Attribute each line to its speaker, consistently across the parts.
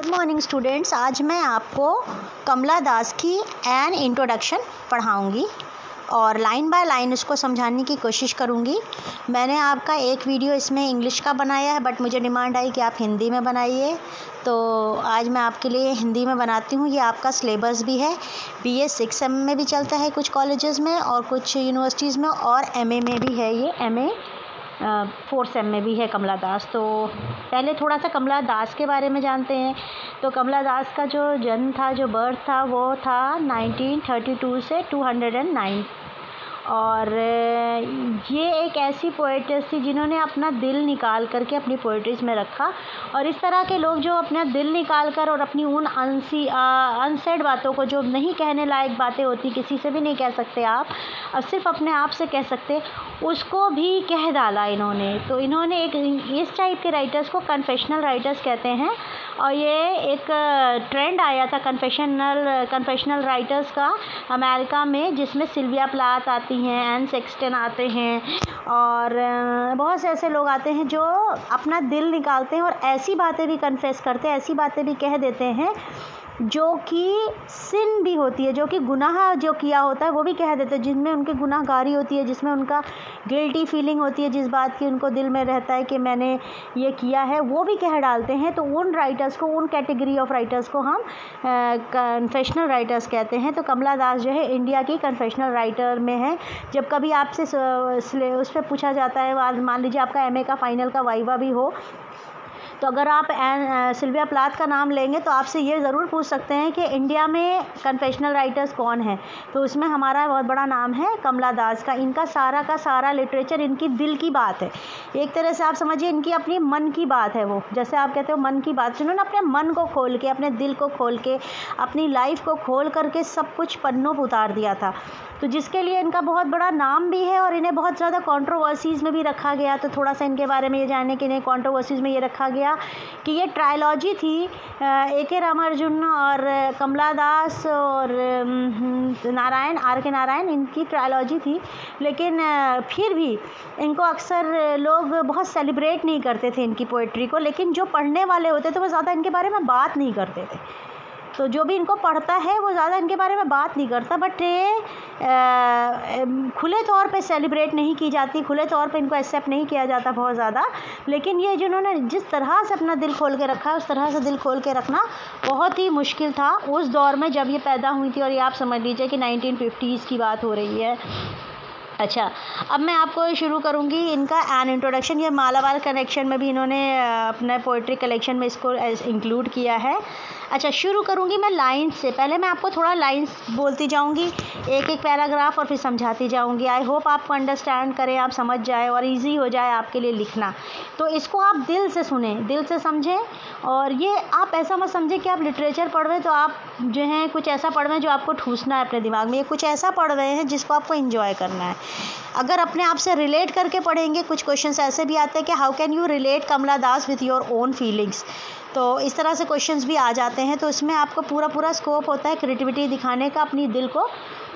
Speaker 1: Morning students, आज मैं आपको कमला दास की एन इंट्रोडक्शन पढ़ाऊंगी और लाइन बाय लाइन उसको समझाने की कोशिश करूंगी। मैंने आपका एक वीडियो इसमें इंग्लिश का बनाया है, बट मुझे डिमांड आई कि आप हिंदी में बनाइए, तो आज मैं आपके लिए हिंदी में बनाती हूँ। ये आपका सिलेबस भी है, BA 6M में भी चलता है कुछ कॉलेजेस में और कुछ यूनिवर्सिटीज़ में, और MA में भी है। ये MA 4th सेम में भी है कमला दास। तो पहले थोड़ा सा कमला दास के बारे में जानते हैं। तो कमला दास का जो जन्म था, जो बर्थ था, वो था 1932 से 209, और ये एक ऐसी पोएट्स थी जिन्होंने अपना दिल निकाल करके अपनी पोएट्रीज में रखा। और इस तरह के लोग जो अपना दिल निकाल कर और अपनी उन अनसेड बातों को, जो नहीं कहने लायक बातें होती, किसी से भी नहीं कह सकते आप, अब सिर्फ अपने आप से कह सकते, उसको भी कह डाला इन्होंने। तो इन्होंने एक इस टाइप के राइटर्स को कन्फेशनल राइटर्स कहते हैं। और ये एक ट्रेंड आया था कन्फेशनल राइटर्स का अमेरिका में, जिसमें सिल्विया प्लाथ आती हैं, एन सेक्सटन आते हैं, और बहुत से ऐसे लोग आते हैं जो अपना दिल निकालते हैं और ऐसी बातें भी कन्फेस करते हैं, ऐसी बातें भी कह देते हैं जो कि सिन भी होती है, जो कि गुनाह जो किया होता है वो भी कह देते हैं, जिनमें उनकी गुनाहगारी होती है, जिसमें उनका गिल्टी फीलिंग होती है, जिस बात की उनको दिल में रहता है कि मैंने ये किया है, वो भी कह डालते हैं। तो उन राइटर्स को, उन कैटेगरी ऑफ राइटर्स को हम कन्फेशनल राइटर्स कहते हैं। तो कमला दास जो है इंडिया की कन्फेशनल राइटर में है। जब कभी आपसे उस पर पूछा जाता है, मान लीजिए आपका MA का फाइनल का वाइवा भी हो, तो अगर आप सिल्विया प्लाथ का नाम लेंगे तो आपसे ये ज़रूर पूछ सकते हैं कि इंडिया में कन्फेशनल राइटर्स कौन है। तो उसमें हमारा बहुत बड़ा नाम है कमला दास का। इनका सारा का सारा लिटरेचर इनकी दिल की बात है। एक तरह से आप समझिए इनकी अपनी मन की बात है। वो जैसे आप कहते हो मन की बात, उन्होंने अपने मन को खोल के, अपने दिल को खोल के, अपनी लाइफ को खोल करके सब कुछ पन्नों पर उतार दिया था। तो जिसके लिए इनका बहुत बड़ा नाम भी है और इन्हें बहुत ज़्यादा कंट्रोवर्सीज़ में भी रखा गया। तो थोड़ा सा इनके बारे में ये जानने कि इन्हें कंट्रोवर्सीज़ में ये रखा गया कि ये ट्रायलॉजी थी, A.K. रामार्जुन और कमला दास और नारायण, R.K. नारायण, इनकी ट्रायलॉजी थी। लेकिन फिर भी इनको अक्सर लोग बहुत सेलिब्रेट नहीं करते थे इनकी पोइट्री को, लेकिन जो पढ़ने वाले होते थे वो ज़्यादा इनके बारे में बात नहीं करते थे। तो जो भी इनको पढ़ता है वो ज़्यादा इनके बारे में बात नहीं करता, बट खुले तौर पे सेलिब्रेट नहीं की जाती, खुले तौर पे इनको एक्सेप्ट नहीं किया जाता बहुत ज़्यादा। लेकिन ये जिन्होंने जिस तरह से अपना दिल खोल के रखा है, उस तरह से दिल खोल के रखना बहुत ही मुश्किल था उस दौर में जब ये पैदा हुई थी। और ये आप समझ लीजिए कि 1950s की बात हो रही है। अच्छा, अब मैं आपको शुरू करूंगी इनका एन इंट्रोडक्शन। ये मालाबार कलेक्शन में भी इन्होंने अपने पोइट्री कलेक्शन में इसको इंक्लूड किया है। अच्छा, शुरू करूंगी मैं लाइन्स से। पहले मैं आपको थोड़ा लाइन्स बोलती जाऊंगी, एक एक पैराग्राफ, और फिर समझाती जाऊंगी। आई होप आपको अंडरस्टैंड करें, आप समझ जाए और इजी हो जाए आपके लिए लिखना। तो इसको आप दिल से सुने, दिल से समझें। और ये आप ऐसा मत समझें कि आप लिटरेचर पढ़ रहे हैं तो आप जो है कुछ ऐसा पढ़ रहे हैं जो आपको ठूसना है अपने दिमाग में। ये कुछ ऐसा पढ़ रहे हैं जिसको आपको एंजॉय करना है। अगर अपने आप से रिलेट करके पढ़ेंगे, कुछ क्वेश्चंस ऐसे भी आते हैं कि how can you relate Kamala Das with your own feelings. तो इस तरह से क्वेश्चंस भी आ जाते हैं। तो इसमें आपको पूरा स्कोप होता है क्रिएटिविटी दिखाने का, अपनी दिल को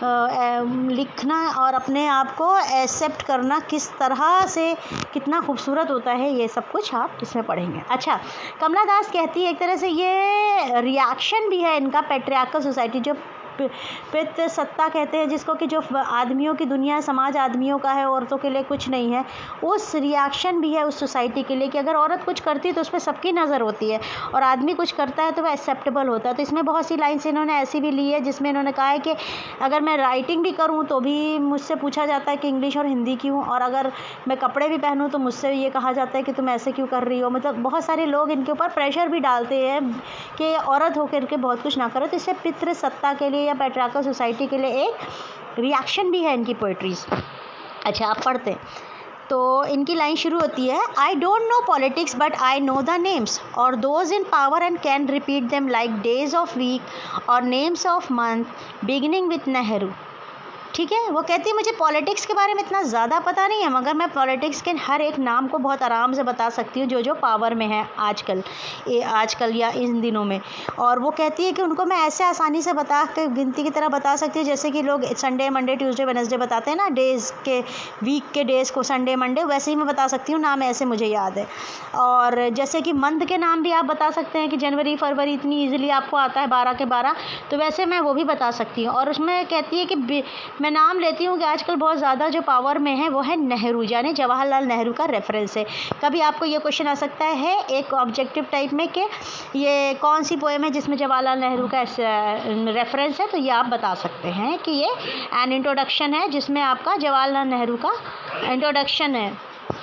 Speaker 1: लिखना और अपने आप को एक्सेप्ट करना, किस तरह से कितना खूबसूरत होता है, ये सब कुछ आप इसमें पढ़ेंगे। अच्छा, कमला दास कहती है, एक तरह से ये रिएक्शन भी है इनका पैट्रियार्कल सोसाइटी, जो पितृ सत्ता कहते हैं जिसको, कि जो आदमियों की दुनिया है, समाज आदमियों का है, औरतों के लिए कुछ नहीं है। उस रिएक्शन भी है उस सोसाइटी के लिए कि अगर औरत कुछ करती है तो उस पर सबकी नज़र होती है, और आदमी कुछ करता है तो वह एक्सेप्टेबल होता है। तो इसमें बहुत सी लाइन्स इन्होंने ऐसी भी ली है जिसमें इन्होंने कहा है कि अगर मैं राइटिंग भी करूँ तो भी मुझसे पूछा जाता है कि इंग्लिश और हिंदी क्यों, और अगर मैं कपड़े भी पहनूँ तो मुझसे ये कहा जाता है कि तुम ऐसे क्यों कर रही हो। मतलब बहुत सारे लोग इनके ऊपर प्रेशर भी डालते हैं कि औरत होकर के बहुत कुछ ना करो। तो इससे पितृ सत्ता के लिए या पैट्रियार्कल सोसाइटी के लिए एक रिएक्शन भी है इनकी पोइट्रीज। अच्छा, आप पढ़ते हैं तो इनकी लाइन शुरू होती है, I don't know politics but I know the names और those in power and can repeat them like days of week और names of month beginning with Nehru. ठीक है। वो कहती है मुझे पॉलिटिक्स के बारे में इतना ज़्यादा पता नहीं है, मगर मैं पॉलिटिक्स के हर एक नाम को बहुत आराम से बता सकती हूँ जो जो पावर में है आजकल या इन दिनों में। और वो कहती है कि उनको मैं ऐसे आसानी से बता के गिनती की तरह बता सकती हूँ, जैसे कि लोग संडे मंडे ट्यूसडे वेडनेसडे बताते हैं ना, डेज़ के वीक के डेज़ को संडे मंडे, वैसे ही मैं बता सकती हूँ, नाम ऐसे मुझे याद है। और जैसे कि मंथ के नाम भी आप बता सकते हैं कि जनवरी फरवरी इतनी ईजिली आपको आता है 12 के 12, तो वैसे मैं वो भी बता सकती हूँ। और उसमें कहती है कि मैं नाम लेती हूँ कि आजकल बहुत ज़्यादा जो पावर में है वो है नेहरू, यानी जवाहरलाल नेहरू का रेफरेंस है। कभी आपको ये क्वेश्चन आ सकता है एक ऑब्जेक्टिव टाइप में कि ये कौन सी पोएम है जिसमें जवाहरलाल नेहरू का रेफरेंस है, तो ये आप बता सकते हैं कि ये एन इंट्रोडक्शन है जिसमें आपका जवाहरलाल नेहरू का इंट्रोडक्शन है,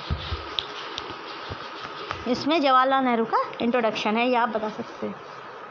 Speaker 1: इसमें जवाहरलाल नेहरू का इंट्रोडक्शन है, ये आप बता सकते हैं।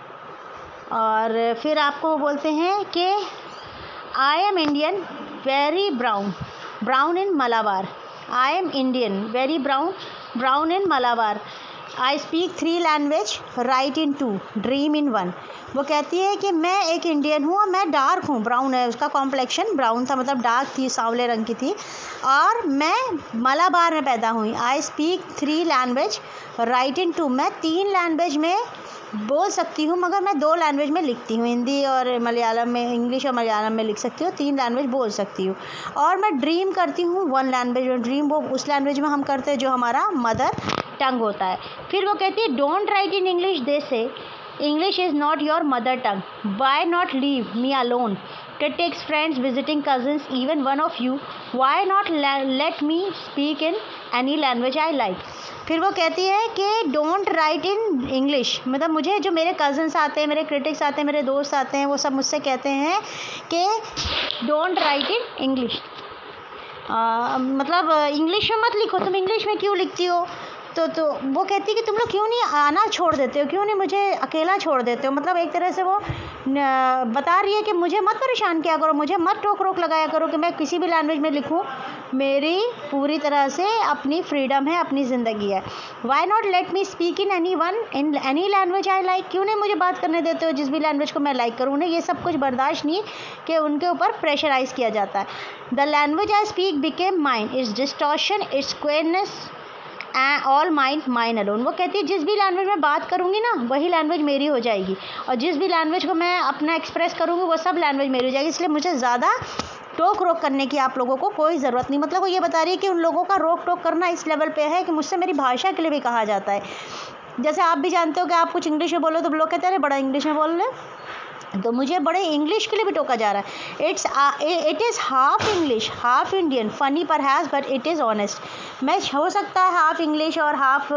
Speaker 1: और फिर आपको बोलते हैं कि I am Indian very brown in Malabar. I am Indian very brown in Malabar. I speak 3 language, write in 2, dream in 1। वो कहती है कि मैं एक इंडियन हूँ और मैं डार्क हूँ, ब्राउन है, उसका कॉम्प्लेक्शन ब्राउन था, मतलब डार्क थी, सांवले रंग की थी, और मैं मलाबार में पैदा हुई। I speak 3 language, write in 2। मैं 3 लैंग्वेज में बोल सकती हूँ, मगर मैं 2 लैंग्वेज में लिखती हूँ, हिंदी और मलयालम में, इंग्लिश और मलयालम में लिख सकती हूँ, 3 लैंग्वेज बोल सकती हूँ। और मैं ड्रीम करती हूँ 1 लैंग्वेज में। ड्रीम वो उस लैंग्वेज में हम करते हैं जो हमारा मदर टंग होता है। फिर वो कहती है don't write in English, they say English is not your mother tongue, why not leave me alone, critics, friends, visiting cousins, even one of you, why not let me speak in any language I like। फिर वो कहती है कि don't write in English, मतलब मुझे जो मेरे cousins आते हैं, मेरे क्रिटिक्स आते हैं, मेरे दोस्त आते हैं, वो सब मुझसे कहते हैं कि डोंट राइट इन इंग्लिश, मतलब इंग्लिश में मत लिखो, तुम इंग्लिश में क्यों लिखती हो। तो वो कहती है कि तुम लोग क्यों नहीं आना छोड़ देते हो, क्यों नहीं मुझे अकेला छोड़ देते हो। मतलब एक तरह से वो बता रही है कि मुझे मत परेशान किया करो, मुझे मत रोक लगाया करो कि मैं किसी भी लैंग्वेज में लिखूं, मेरी पूरी तरह से अपनी फ्रीडम है, अपनी ज़िंदगी है। Why not let me speak in any language I like, क्यों नहीं मुझे बात करने देते हो जिस भी लैंग्वेज को मैं लाइक करूँ। उन्हें ये सब कुछ बर्दाश्त नहीं कि उनके ऊपर प्रेशराइज़ किया जाता है। The language I speak became mine, its distortion, its squareness, all mine alone. वो कहती है जिस भी लैंग्वेज में बात करूँगी ना, वही लैंग्वेज मेरी हो जाएगी, और जिस भी लैंग्वेज को मैं अपना एक्सप्रेस करूँगी वो सब लैंग्वेज मेरी हो जाएगी। इसलिए मुझे ज़्यादा रोक करने की आप लोगों को कोई ज़रूरत नहीं। मतलब वो ये बता रही है कि उन लोगों का रोक करना इस लेवल पे है कि मुझसे मेरी भाषा के लिए भी कहा जाता है। जैसे आप भी जानते हो कि आप कुछ इंग्लिश में बोलो तो लोग कहते हैं अरे बड़ा इंग्लिश में बोल रहे, तो मुझे बड़े इंग्लिश के लिए भी टोका जा रहा है। It is half English half Indian, funny perhaps, but it is honest. मैं हो सकता है हाफ इंग्लिश और हाफ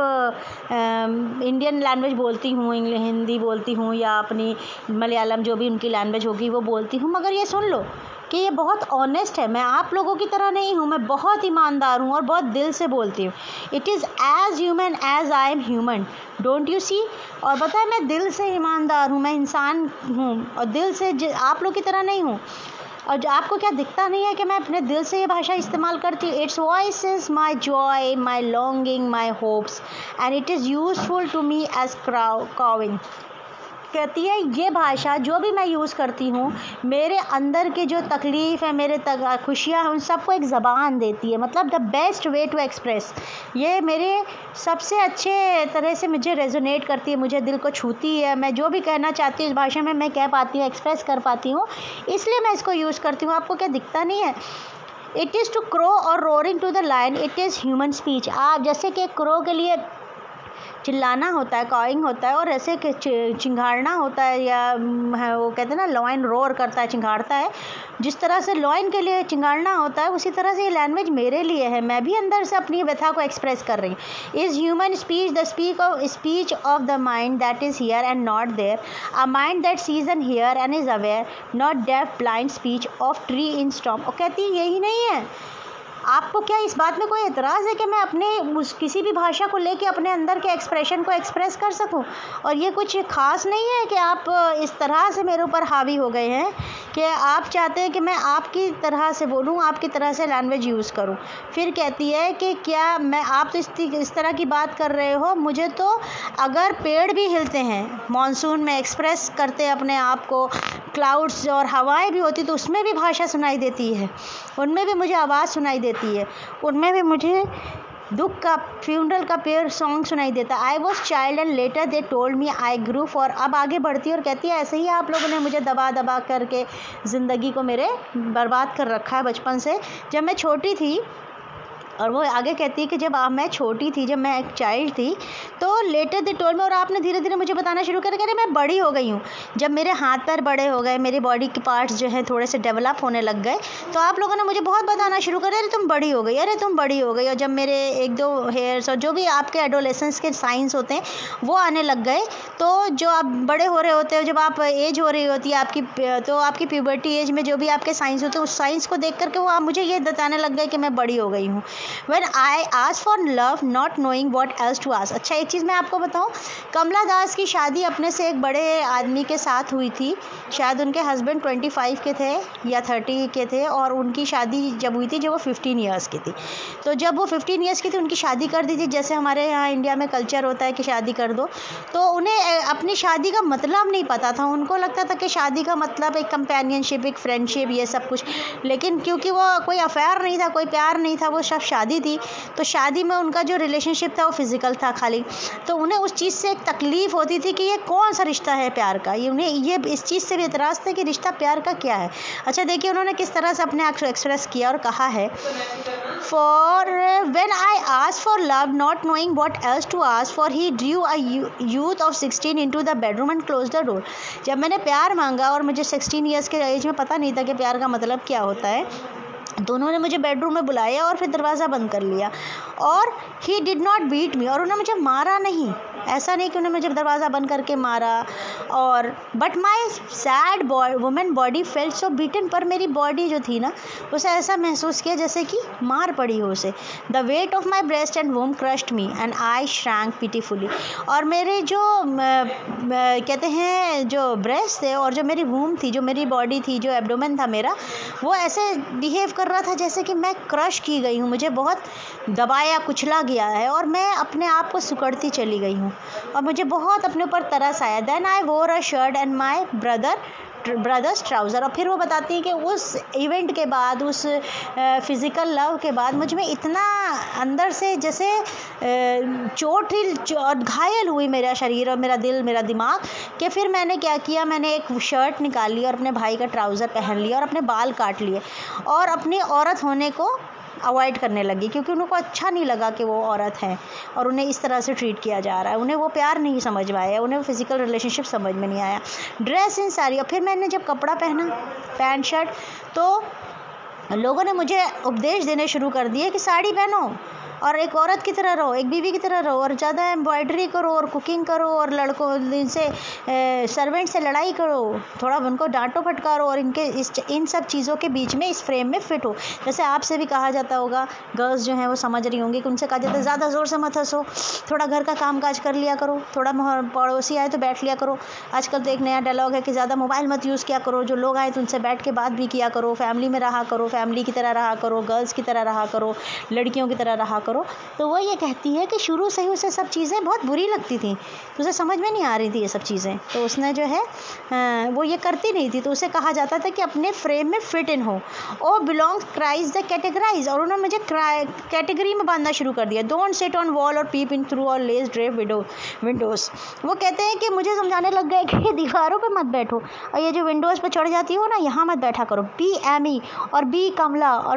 Speaker 1: इंडियन लैंग्वेज बोलती हूँ, हिंदी बोलती हूँ या अपनी मलयालम जो भी उनकी लैंग्वेज होगी वो बोलती हूँ, मगर ये सुन लो कि ये बहुत ऑनेस्ट है। मैं आप लोगों की तरह नहीं हूँ, मैं बहुत ईमानदार हूँ और बहुत दिल से बोलती हूँ। It is as human as I am human, don't you see. और पता है मैं दिल से ईमानदार हूँ, मैं इंसान हूँ और दिल से आप लोग की तरह नहीं हूँ। और आपको क्या दिखता नहीं है कि मैं अपने दिल से ये भाषा इस्तेमाल करती हूँ। Its voice is my joy, my longing, my hopes, and it is useful to me as cawing. कहती है ये भाषा जो भी मैं यूज़ करती हूँ, मेरे अंदर के जो तकलीफ़ है, मेरे खुशियाँ हैं, उन सबको एक ज़बान देती है। मतलब the best way to express, ये मेरे सबसे अच्छे तरह से मुझे रेजोनेट करती है, मुझे दिल को छूती है। मैं जो भी कहना चाहती हूँ इस भाषा में मैं कह पाती हूँ, एक्सप्रेस कर पाती हूँ, इसलिए मैं इसको यूज़ करती हूँ। आपको क्या दिखता नहीं है। It is to crow or roaring to the lion, it is human speech. आप जैसे कि क्रो के लिए चिल्लाना होता है, कॉइंग होता है, और ऐसे चिंघाड़ना होता है, या वो कहते हैं ना लॉइन रोर करता है, चिंघाड़ता है। जिस तरह से लॉइन के लिए चिंघाड़ना होता है, उसी तरह से ये लैंग्वेज मेरे लिए है। मैं भी अंदर से अपनी व्यथा को एक्सप्रेस कर रही हूँ। Is human speech the speech of the mind that is here and not there, a mind that sees and hear and is aware, not deaf blind speech of tree in storm. और कहती है यही नहीं है आपको क्या इस बात में कोई एतराज़ है कि मैं अपने किसी भी भाषा को लेके अपने अंदर के एक्सप्रेशन को एक्सप्रेस कर सकूं? और ये कुछ ख़ास नहीं है कि आप इस तरह से मेरे ऊपर हावी हो गए हैं कि आप चाहते हैं कि मैं आपकी तरह से बोलूं, आपकी तरह से लैंग्वेज यूज़ करूं। फिर कहती है कि क्या मैं, आप तो इस तरह की बात कर रहे हो, मुझे तो अगर पेड़ भी हिलते हैं मानसून में, एक्सप्रेस करते अपने आप को, क्लाउड्स और हवाएं भी होती तो उसमें भी भाषा सुनाई देती है, उनमें भी मुझे आवाज़ सुनाई देती है, उनमें भी मुझे दुख का, फ्यूनरल का पेयर सॉन्ग सुनाई देता। I was child and later they told me I grew for. अब आगे बढ़ती है और कहती है ऐसे ही आप लोगों ने मुझे दबा दबा करके ज़िंदगी को मेरे बर्बाद कर रखा है बचपन से, जब मैं छोटी थी। और वो आगे कहती है कि जब मैं छोटी थी, जब मैं एक चाइल्ड थी, तो लेटर दे टोल्ड मी, और आपने धीरे धीरे मुझे बताना शुरू कर, कह रहे मैं बड़ी हो गई हूँ। जब मेरे हाथ पैर बड़े हो गए, मेरे बॉडी के पार्ट्स जो है थोड़े से डेवलप होने लग गए, तो आप लोगों ने मुझे बहुत बताना शुरू कर, अरे तुम बड़ी हो गई, अरे तुम बड़ी हो गई। और जब मेरे 1-2 हेयर्स और जो भी आपके एडोलेसेंस के साइंस होते हैं वो आने लग गए, तो जो आप बड़े हो रहे होते हो, जब आप एज हो रही होती है आपकी, तो आपकी प्यूबर्टी एज में जो भी आपके साइंस होते हैं, उस साइंस को देख करके वो आप मुझे ये बताने लग गए कि मैं बड़ी हो गई हूँ। When I asked for love, not knowing what else to ask। अच्छा, एक चीज़ मैं आपको बताऊं, कमला दास की शादी अपने से एक बड़े आदमी के साथ हुई थी। शायद उनके हस्बैंड 25 के थे या 30 के थे, और उनकी शादी जब हुई थी जब वो 15 ईयर्स की थी। तो जब वो 15 ईयर्स की थी उनकी शादी कर दी थी, जैसे हमारे यहाँ इंडिया में कल्चर होता है कि शादी कर दो। तो उन्हें अपनी शादी का मतलब नहीं पता था, उनको लगता था कि शादी का मतलब एक कंपेनियनशिप, एक फ्रेंडशिप, ये सब कुछ। लेकिन क्योंकि वो कोई अफेयर नहीं था, कोई प्यार नहीं था, वो सब शादी थी, तो शादी में उनका जो रिलेशनशिप था वो फिज़िकल था खाली। तो उन्हें उस चीज़ से एक तकलीफ़ होती थी कि ये कौन सा रिश्ता है प्यार का, ये उन्हें ये इस चीज़ से भी एतराज़ था कि रिश्ता प्यार का क्या है। अच्छा देखिए उन्होंने किस तरह से अपने आप को एक्सप्रेस किया और कहा है, for when I asked for love not knowing what else to ask for, he drew a youth of 16 into the bedroom and close the door. जब मैंने प्यार मांगा और मुझे 16 ईयर्स के एज में पता नहीं था कि प्यार का मतलब क्या होता है, दोनों ने मुझे बेडरूम में बुलाया और फिर दरवाज़ा बंद कर लिया। और he did not beat me, और उन्होंने मुझे मारा नहीं, ऐसा नहीं कि उन्होंने मुझे दरवाज़ा बंद करके मारा। और but my sad woman body felt so beaten, पर मेरी बॉडी जो थी ना उसे ऐसा महसूस किया जैसे कि मार पड़ी हो उसे। The weight of my breast and womb crushed me and I shrank pitifully, और मेरे जो कहते हैं जो ब्रेस्ट थे और जो मेरी वूम थी, जो मेरी बॉडी थी, जो एब्डोमेन था मेरा, वो ऐसे बिहेव कर रहा था जैसे कि मैं क्रश की गई हूँ, मुझे बहुत दबाया कुचला गया है और मैं अपने आप को सुकड़ती चली गई हूँ और मुझे बहुत अपने ऊपर तरस आया। Then I wore a shirt and my brother's trouser. और फिर वो बताती हैं कि उस इवेंट के बाद, उस फिज़िकल लव के बाद मुझ में इतना अंदर से जैसे चोट और घायल हुई मेरा शरीर और मेरा दिल, मेरा दिमाग, कि फिर मैंने क्या किया, मैंने एक शर्ट निकाल ली और अपने भाई का ट्राउज़र पहन लिया और अपने बाल काट लिए और अपनी औरत होने को अवॉइड करने लगी, क्योंकि उनको अच्छा नहीं लगा कि वो औरत है और उन्हें इस तरह से ट्रीट किया जा रहा है। उन्हें वो प्यार नहीं समझ में आया, उन्हें वो फिज़िकल रिलेशनशिप समझ में नहीं आया। ड्रेस इन साड़ी, और फिर मैंने जब कपड़ा पहना, पैंट शर्ट, तो लोगों ने मुझे उपदेश देने शुरू कर दिए कि साड़ी पहनो और एक औरत की तरह रहो, एक बीवी की तरह रहो, और ज़्यादा एम्ब्रॉयडरी करो और कुकिंग करो और लड़कों से सर्वेंट से लड़ाई करो, थोड़ा उनको डांटो फटकारो और इन सब चीज़ों के बीच में इस फ्रेम में फिट हो। जैसे आपसे भी कहा जाता होगा, गर्ल्स जो हैं वो समझ रही होंगी कि उनसे कहा जाता है ज़्यादा ज़ोर से मत हंसो, थोड़ा घर का काम काज कर लिया करो, थोड़ा पड़ोसी आए तो बैठ लिया करो। आजकल तो एक नया डायलॉग है कि ज़्यादा मोबाइल मत यूज़ किया करो, जो लोग आए तो उनसे बैठ के बात भी किया करो, फैमिली में रहा करो, फैमिली की तरह रहा करो, गर्ल्स की तरह रहा करो, लड़कियों की तरह रहा करो। तो वो ये कहती है कि शुरू से ही उसे सब चीज़ें बहुत बुरी लगती थी, तो उसे समझ में नहीं आ रही थी ये सब चीज़ें, तो उसने जो है वो ये करती नहीं थी, तो उसे कहा जाता था कि अपने फ्रेम में फिट इन हो। Oh belongs cries the categorise, और उन्होंने मुझे कैटेगरी में बांधना शुरू कर दिया। Don't sit on wall or peep in through our lace drape windows. वो कहते हैं कि मुझे समझाने लग गए कि दीवारों पर मत बैठो और ये जो विंडोज़ पर चढ़ जाती हो ना, यहाँ मत बैठा करो। Be Amy or be Kamala or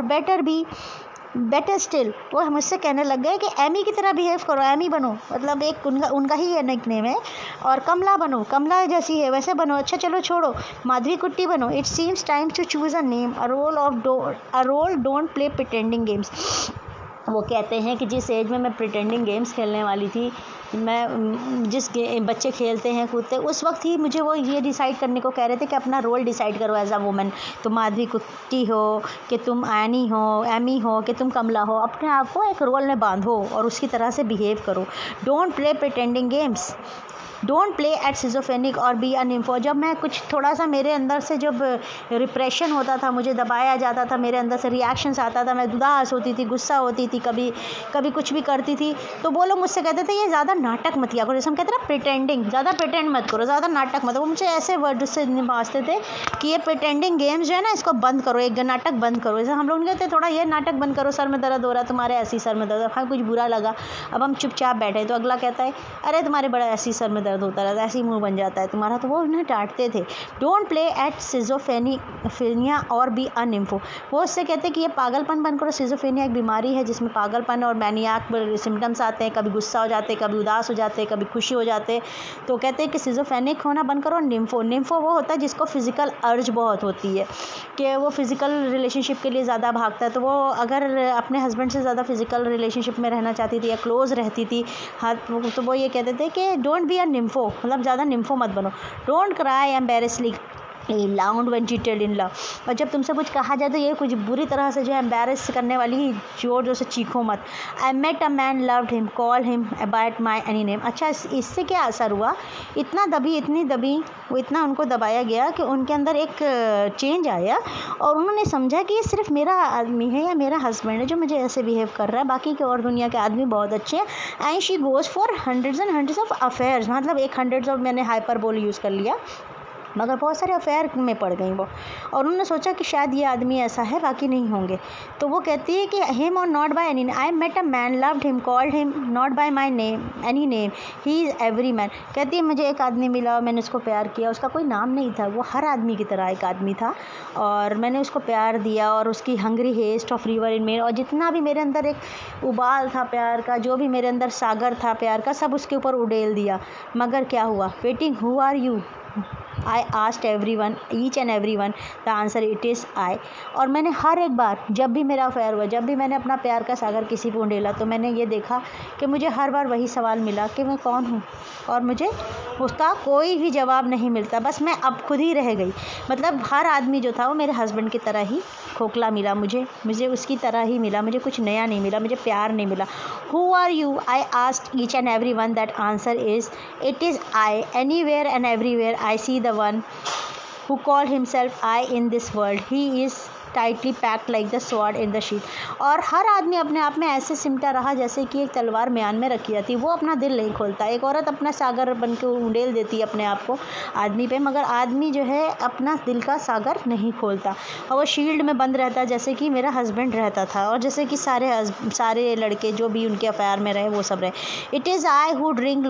Speaker 1: better still, वो मुझसे कहने लग गए कि एमी की तरह बिहेव करो, एमी बनो, मतलब एक उनका ही निक नेम है, और कमला बनो, कमला जैसी है वैसे बनो। अच्छा चलो छोड़ो, माधवी कुट्टी बनो। It seems time to choose a name, a role don't play pretending games. वो कहते हैं कि जिस एज में मैं प्रिटेंडिंग गेम्स खेलने वाली थी, मैं जिस बच्चे खेलते हैं कूदते उस वक्त ही मुझे वो ये डिसाइड करने को कह रहे थे कि अपना रोल डिसाइड करो एज अ वुमन। तुम माधवी कुट्टी हो कि तुम एमी हो कि तुम कमला हो, अपने आप को एक रोल में बांधो और उसकी तरह से बिहेव करो। Don't play pretending games, don't play at schizophrenic or be on info. जब मैं कुछ थोड़ा सा मेरे अंदर से जब रिप्रेशन होता था, मुझे दबाया जाता था, मेरे अंदर से रिएक्शंस आता था, मैं उदास होती थी, गुस्सा होती थी, कभी कभी कुछ भी करती थी, तो वो लोग मुझसे कहते थे ये ज़्यादा नाटक मत किया करो। जैसे हम कहते हैं ना प्रिटेंडिंग, ज़्यादा प्रिटेंड मत करो, ज़्यादा नाटक मत। वो मुझे ऐसे वर्ड से निभाते थे कि ये प्रिटेंडिंग गेम्स जो है ना इसको बंद करो, एक नाटक बंद करो। जैसे हम लोग कहते थोड़ा ये नाटक बंद करो, सर में दर्द हो रहा है तुम्हारे, ऐसी सर में दर्द, हाँ कुछ बुरा लगा, अब हम चुपचाप बैठे, तो अगला कहता है अरे तुम्हारे बड़ा ऐसी सर में दर्द होता रहता है, ऐसी मुंह बन जाता है तुम्हारा, तो वो उन्हें डांटते थे। Don't play at schizophrenia or be a nympho. वो उससे कहते हैं कि ये पागलपन बंद करो। सिजोफेनिया एक बीमारी है जिसमें पागलपन और मैनियाक सिम्टम्स आते हैं, कभी गुस्सा हो जाते हैं, कभी उदास हो जाते हैं, कभी खुशी हो जाते हैं, तो कहते हैं कि सिजोफेनिक होना बंद करो। निम्फो वो होता है जिसको फिजिकल अर्ज बहुत होती है कि वो फिजिकल रिलेशनशिप के लिए ज़्यादा भागता है, तो वो अगर अपने हस्बैंड से ज़्यादा फिजिकल रिलेशनशिप में रहना चाहती थी या क्लोज रहती थी तो वो ये कहते थे कि डोंट बी अ निम्फो, मतलब ज़्यादा निम्फो मत बनो। Don't cry embarrassingly loud when cheated in love. और जब तुमसे कुछ कहा जाए तो ये कुछ बुरी तरह से जो है एम्बेरस करने वाली जोर जोर से चीखो मत। I met a man loved him call him about my any name. अच्छा, इससे क्या असर हुआ, इतनी दबी वो इतना उनको दबाया गया कि उनके अंदर एक चेंज आया और उन्होंने समझा कि ये सिर्फ मेरा आदमी है या मेरा हस्बैंड है जो मुझे ऐसे बिहेव कर रहा है, बाकी के और दुनिया के आदमी बहुत अच्छे हैं। And she goes for hundreds and hundreds of affairs, मतलब एक हंड्रेड्स ऑफ, मैंने हाइपरबोल यूज़ कर लिया, मगर बहुत सारे अफेयर में पड़ गई वो, और उन्होंने सोचा कि शायद ये आदमी ऐसा है, बाकी नहीं होंगे। तो वो कहती है कि हिम और not by any, I met a man loved him called him not by my name any name, he is every man. कहती है मुझे एक आदमी मिला, मैंने उसको प्यार किया, उसका कोई नाम नहीं था, वो हर आदमी की तरह एक आदमी था, और मैंने उसको प्यार दिया, और उसकी hungry haste of river in me, और जितना भी मेरे अंदर एक उबाल था प्यार का, जो भी मेरे अंदर सागर था प्यार का, सब उसके ऊपर उड़ेल दिया। मगर क्या हुआ, waiting who are you, I asked everyone, each and everyone, the answer it is I। और मैंने हर एक बार जब भी मेरा अफेयर हुआ, जब भी मैंने अपना प्यार का सागर किसी को उंडेला, तो मैंने ये देखा कि मुझे हर बार वही सवाल मिला कि मैं कौन हूँ, और मुझे उसका कोई भी जवाब नहीं मिलता, बस मैं अब खुद ही रह गई। मतलब हर आदमी जो था वो मेरे हस्बैंड की तरह ही खोखला मिला, मुझे उसकी तरह ही मिला, मुझे कुछ नया नहीं मिला, मुझे प्यार नहीं मिला। Who are you, I asked each and every one, that answer is it is I. Anywhere and everywhere I see the one who called himself I in this world, he is tightly packed like the sword in the sheath. और हर आदमी अपने आप में ऐसे सिमटा रहा जैसे कि एक तलवार म्यान में रखी जाती है, वो अपना दिल नहीं खोलता। एक औरत अपना सागर बन के उंडेल देती है अपने आप को आदमी पे, मगर आदमी जो है अपना दिल का सागर नहीं खोलता, और वो शील्ड में बंद रहता है जैसे कि मेरा हस्बैंड रहता था, और जैसे कि सारे लड़के जो भी उनके अफेयर में रहे वो सब रहे। It is I who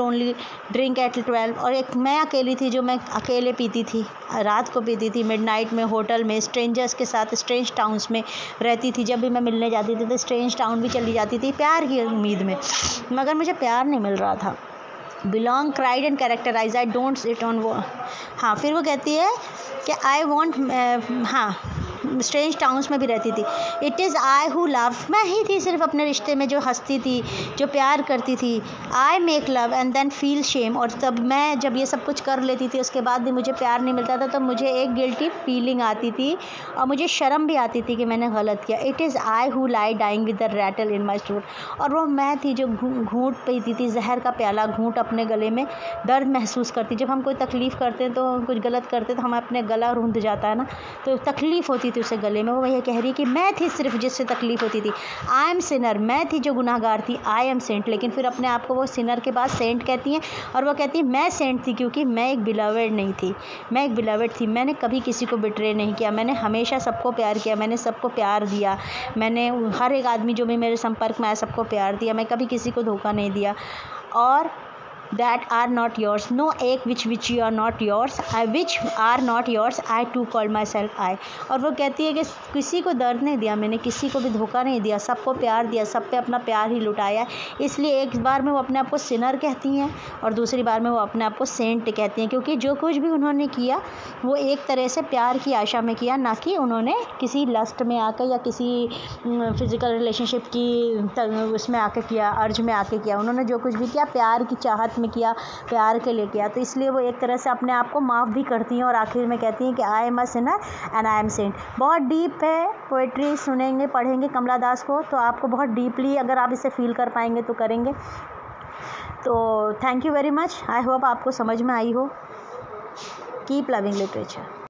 Speaker 1: drink at 12। और एक मैं अकेली थी जो मैं अकेले पीती थी, रात को पीती थी, मिडनाइट में, होटल में, स्ट्रेंजर्स के साथ, स्ट्रेंज टाउन्स में रहती थी। जब भी मैं मिलने जाती थी तो स्ट्रेंज टाउन भी चली जाती थी प्यार की उम्मीद में, मगर मुझे प्यार नहीं मिल रहा था। Belong cried and characterize, I don't sit on वो। हाँ, फिर वो कहती है कि आई वॉन्ट, हाँ स्ट्रेंज टाउन्स में भी रहती थी। It is I who love, मैं ही थी सिर्फ अपने रिश्ते में जो हंसती थी, जो प्यार करती थी। I make love and then feel shame, और तब मैं जब ये सब कुछ कर लेती थी उसके बाद भी मुझे प्यार नहीं मिलता था, तो मुझे एक गिल्टी फीलिंग आती थी और मुझे शर्म भी आती थी कि मैंने गलत किया। It is I who lie dying with the rattle in my throat, और वो मैं थी जो घूंट पीती थी, जहर का प्याला घूंट अपने गले में, दर्द महसूस करती। जब हम कोई तकलीफ़ करते हैं तो कुछ गलत करते तो हम अपने गला रूंध जाता है ना, तो तकलीफ़ होती थी उसे गले में। वो ये कह रही कि मैं थी सिर्फ जिससे तकलीफ़ होती थी। आई एम सिनर, मैं थी जो गुनाहगार थी। आई एम सेंट, लेकिन फिर अपने आप को वो सिनर के बाद सेंट कहती हैं, और वो कहती है मैं सेंट थी क्योंकि मैं एक बिलवेड नहीं थी, मैं एक बिलवेड थी। मैंने कभी किसी को बिट्रे नहीं किया, मैंने हमेशा सबको प्यार किया, मैंने सबको प्यार दिया, मैंने हर एक आदमी जो भी मेरे संपर्क में आया सबको प्यार दिया, मैं कभी किसी को धोखा नहीं दिया। और that are not yours, no एक which you are not yours, which are not yours, I too call myself I। और वो कहती है कि किसी को दर्द नहीं दिया मैंने, किसी को भी धोखा नहीं दिया, सबको प्यार दिया, सब पे अपना प्यार ही लुटाया। इसलिए एक बार में वो अपने आप को सिनर कहती हैं और दूसरी बार में वो अपने आप को सेंट कहती हैं, क्योंकि जो कुछ भी उन्होंने किया वो एक तरह से प्यार की आशा में किया, ना कि उन्होंने किसी लस्ट में आकर या किसी फिज़िकल रिलेशनशिप की उसमें आके किया, अर्ज में आके किया। उन्होंने जो कुछ भी किया प्यार की चाहत में किया, प्यार के लिए किया। तो इसलिए वो एक तरह से अपने आप को माफ़ भी करती हैं और आखिर में कहती हैं कि I am a sinner and I am saint. बहुत डीप है पोइट्री, सुनेंगे पढ़ेंगे कमला दास को तो आपको बहुत डीपली अगर आप इसे फील कर पाएंगे तो करेंगे। तो thank you very much, I hope आपको समझ में आई हो। Keep loving literature.